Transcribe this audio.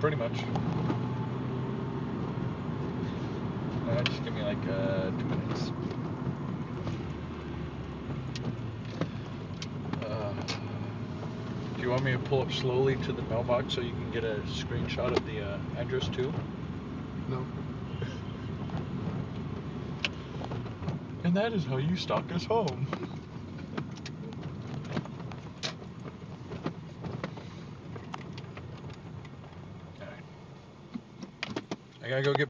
Pretty much. Just give me like 2 minutes. Do you want me to pull up slowly to the mailbox so you can get a screenshot of the address too? No. And that is how you stalk us home. Alright. I gotta go get